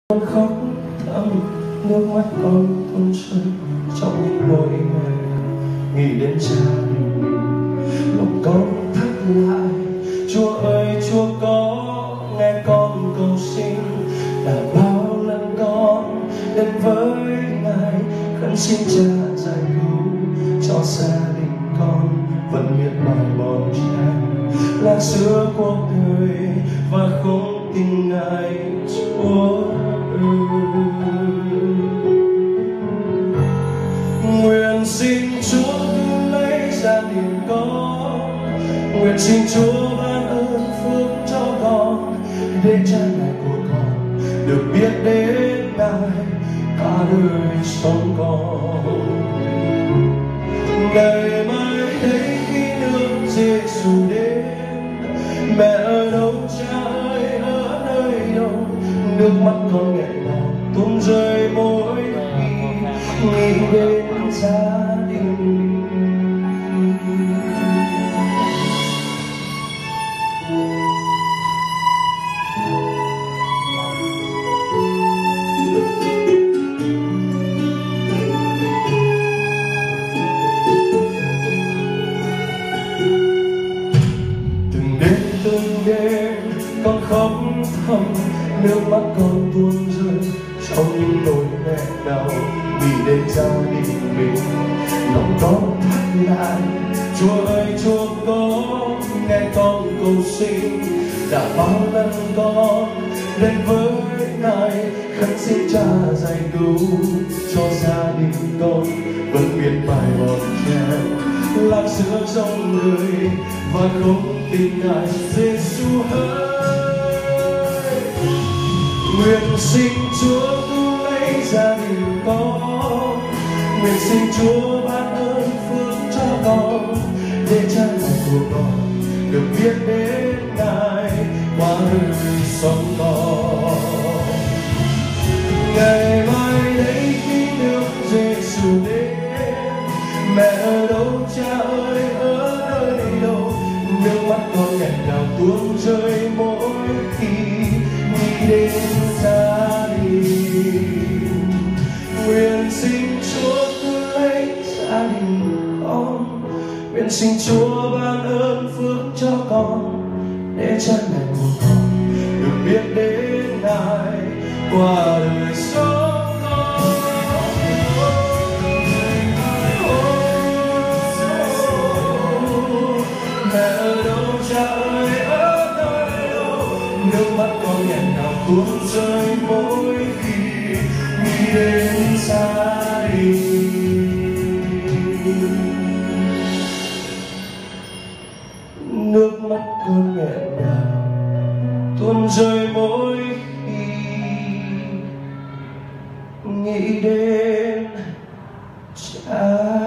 Con khóc thầm nước mắt con tuôn rơi trong những nỗi ngày nghĩ đến cha mình, lòng con thắt lại. Chúa ơi Chúa có nghe con cầu xin, đã bao lần con đến với Ngài khấn xin cha giải cứu cho gia đình con vẫn miệt mài bon chen là giữa cuộc đời và không tin Ngài. Chúa nguyện xin Chúa cứu lấy gia đình con, nguyện xin Chúa ban ơn phước cho con, để cha mẹ của con được biết đến Ngài cả đời sống con. Ngày mai thấy khi nước Giêsu đến, mẹ ở đâu cha ơi ở nơi đâu, nước mắt con nghẹn ngào tuôn rơi mỗi khi nghĩ đến gia đình. Từng đêm con khóc thầm, nước mắt con tuôn rơi trong những nỗi nghẹn ngào nghĩ đến gia đình mình, lòng con thắt lại. Chúa ơi Chúa có nghe con cầu xin, đã bao lần con đến với Ngài khấn xin cha giải cứu cho gia đình con vẫn miệt mài bon chen lạc giữa dòng người và không tin Ngài. Giêsu ơi, nguyện xin Chúa cứu lấy gia đình con, nguyện xin Chúa ban ơn phước cho con, để cha mẹ của con được biết đến Ngài qua đời sống con. Ngày mai đây khi nước Giêsu đến, mẹ ở đâu cha ơi ở nơi đâu, nước mắt con nghẹn ngào tuôn rơi mỗi khi nghĩ đến gia đình. Nguyện xin Chúa cứu lấy gia đình con, nguyện xin Chúa ban ơn phước cho con, để cha mẹ của con được biết đến Ngài qua đời sống con. Mẹ ở đâu cha ơi ở nơi đâu, nước mắt con nghẹn ngào tuôn rơi mỗi khi nghĩ đến gia đình. Nước mắt con nghẹn ngào tuôn rơi mỗi khi nghĩ đến cha